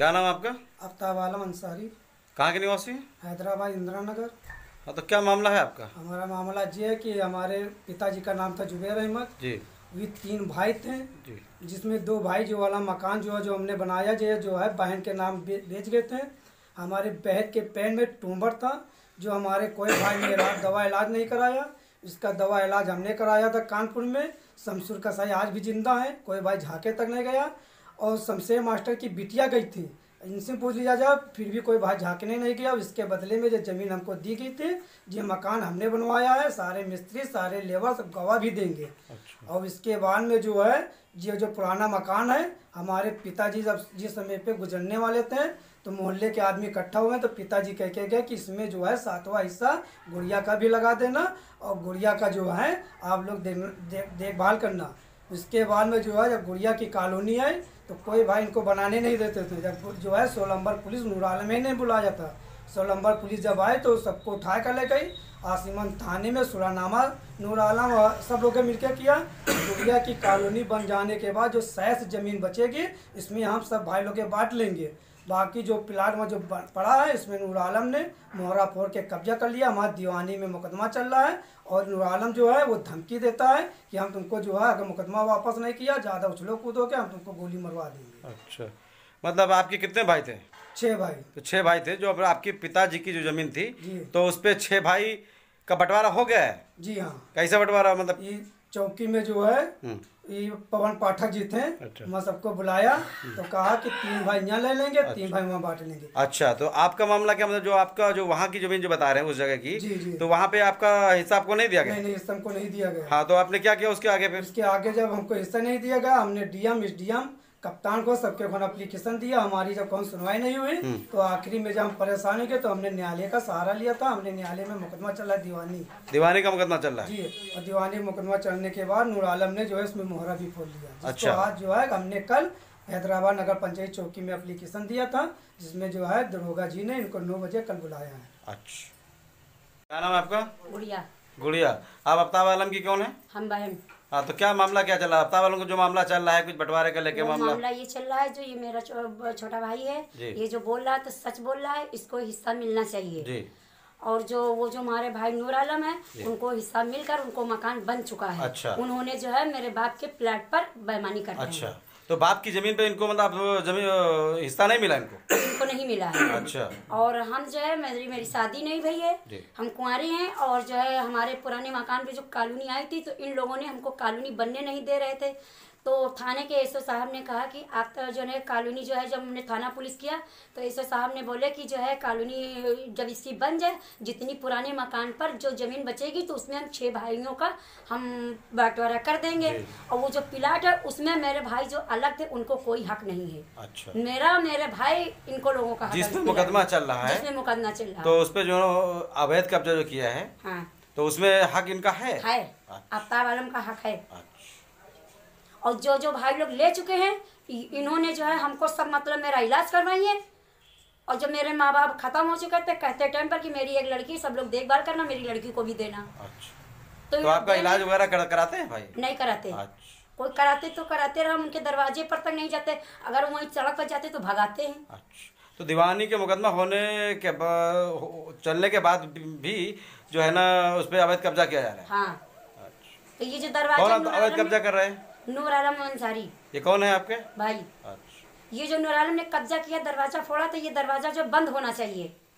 क्या नाम है आपका? आफ्ताब आलम अंसारी। कहाँ के निवासी? हैदराबाद इंदिरा नगर। हाँ, तो क्या मामला है आपका? हमारा मामला ये है कि हमारे पिताजी का नाम था जुबैर अहमद जी वे 3 भाई थे, जी। जिसमें 2 भाई जो वाला मकान जो हमने बनाया जो है बहन के नाम बेच गए थे। हमारे बहन के पैर में ट्यूमर था, जो हमारे कोई भाई ने दवा इलाज नहीं कराया। इसका दवा इलाज हमने कराया था कानपुर में। शमशुर कसाई आज भी जिंदा है, कोई भाई झाके तक नहीं गया। और शमशेर मास्टर की बिटिया गई थी, इनसे पूछ लिया जाए, फिर भी कोई भाई झाँकने नहीं गया। इसके बदले में जो ज़मीन हमको दी गई थी, ये मकान हमने बनवाया है, सारे मिस्त्री सारे लेबर सब गवाह भी देंगे। अच्छा। और इसके बाद में जो है ये जो पुराना मकान है, हमारे पिताजी जब जिस समय पे गुजरने वाले थे तो मोहल्ले के आदमी इकट्ठा हुए, तो पिताजी कह के गए कि इसमें जो है 7वां हिस्सा गुड़िया का भी लगा देना और गुड़िया का जो है आप लोग देखभाल करना। उसके बाद में जो है जब गुड़िया की कॉलोनी आई तो कोई भाई इनको बनाने नहीं देते थे। जब जो है 16 नंबर पुलिस नूर आलम ही नहीं बुलाया था। 16 नंबर पुलिस जब आए तो सबको उठा कर ले गई आसिमन थाने में। सुलहनामा नूर आलम सब लोग मिलकर किया। गुड़िया की कॉलोनी बन जाने के बाद जो शेष ज़मीन बचेगी इसमें हम सब भाई लोग के बांट लेंगे। बाकी जो प्लाट में जो पड़ा है इसमें नूर आलम ने मोहरा फोड़ के कब्जा कर लिया। हमारे दीवानी में मुकदमा चल रहा है और नूर आलम जो है वो धमकी देता है कि हम तुमको जो है अगर मुकदमा वापस नहीं किया, ज़्यादा उछलो कूदो के हम तुमको गोली मरवा देंगे। अच्छा, मतलब आपके कितने भाई थे? 6 भाई। तो 6 भाई थे। जो अब आपके पिताजी की जो जमीन थी जी। तो उस पे 6 भाई का बंटवारा हो गया है? जी हाँ। कैसा बंटवारा? मतलब ये चौकी में जो है ये पवन पाठक जी थे। अच्छा। मैं सबको बुलाया तो कहा कि 3 भाई यहाँ ले लेंगे। अच्छा। 3 भाई वहाँ बांट लेंगे। अच्छा, तो आपका मामला क्या, मतलब जो आपका जो वहाँ की जमीन जो बता रहे हैं उस जगह की? जी जी। तो वहाँ पे आपका हिस्सा आपको नहीं दिया गया? नहीं, हिस्सा हमको नहीं दिया गया। हाँ, तो आपने क्या किया उसके आगे? फिर इसके आगे जब हमको हिस्सा नहीं दिया गया, हमने डीएम एसडीएम कप्तान को सबके को एप्लीकेशन दिया। हमारी जब कौन सुनवाई नहीं हुई तो आखिरी में जब हम परेशान हो गए तो हमने न्यायालय का सहारा लिया था। हमने न्यायालय में मुकदमा चला दीवानी का मुकदमा चल रहा है जी। और दीवानी मुकदमा चलने के बाद नूर आलम ने जो है इसमें मोहरा भी खोल दिया। अच्छा। आज जो है हमने कल हैदराबाद नगर पंचायत चौकी में एप्लीकेशन दिया था, जिसमें जो है दरोगा जी ने इनको 9 बजे कल बुलाया है। अच्छा, क्या नाम है आपका? गुड़िया। गुड़िया। आप आफ्ताब आलम की कौन है? हम बहन। हाँ, तो क्या मामला क्या चल रहा है? आफ्ताब आलम को जो मामला चल रहा है कुछ बंटवारे का लेके मामला ये चल रहा है, जो ये मेरा छोटा भाई है, ये जो बोल रहा है तो सच बोल रहा है, इसको हिस्सा मिलना चाहिए जी। और वो जो हमारे भाई नूर आलम है उनको हिस्सा मिलकर उनको मकान बन चुका है। अच्छा। उन्होंने जो है मेरे बाप के प्लाट पर बेईमानी कर दी। अच्छा, तो बाप की जमीन पे इनको मतलब जमीन हिस्सा नहीं मिला? इनको नहीं मिला है। अच्छा। और हम जो है मेरी शादी नहीं भई है, हम कुंवारी हैं। और जो है हमारे पुराने मकान पे जो कॉलोनी आई थी तो इन लोगों ने हमको कॉलोनी बनने नहीं दे रहे थे। तो थाने के एसओ साहब ने कहा कि आप तो जो है कॉलोनी जो है, जब हमने थाना पुलिस किया तो एसओ साहब ने बोले कि जो है कॉलोनी जब इसकी बन जाए, जितनी पुराने मकान पर जो ज़मीन बचेगी तो उसमें हम 6 भाइयों का हम बंटवारा कर देंगे। और वो जो प्लाट है उसमें मेरे भाई जो अलग थे उनको कोई हक नहीं है। अच्छा। मेरे भाई इनको लोगों का जिसमें मुकदमा चल रहा है, जिसमें मुकदमा चल रहा है, तो उस पर जो अवैध कब्जा जो किया है, हाँ, तो उसमें हक इनका है। आफ्ताब आलम का हक है। और जो भाई लोग ले चुके हैं इन्होंने जो है हमको सब मतलब मेरा इलाज करवाई है। और जब मेरे माँ बाप खत्म हो चुके थे कहते टाइम पर कि मेरी एक लड़की, सब लोग देखभाल करना, मेरी लड़की को भी देना। अच्छा। तो आपका इलाज वगैरह कराते हैं भाई? नहीं कराते। अच्छा। कोई कराते तो कराते रहे, हम उनके दरवाजे पर तक नहीं जाते, अगर वहीं सड़क पर जाते तो भगाते हैं। अच्छा, तो दीवानी के मुकदमा होने के चलने के बाद भी जो है ना उस पर अवैध कब्जा किया जा रहा है? हाँ। तो ये जो दरवाजा अवैध कब्जा कर रहे हैं? नूर आलम अंसारी। ये कौन है आपके भाई? अच्छा। ये जो नूर आलम ने कब्जा किया, दरवाजा फोड़ा, तो ये दरवाजा जो बंद होना चाहिए।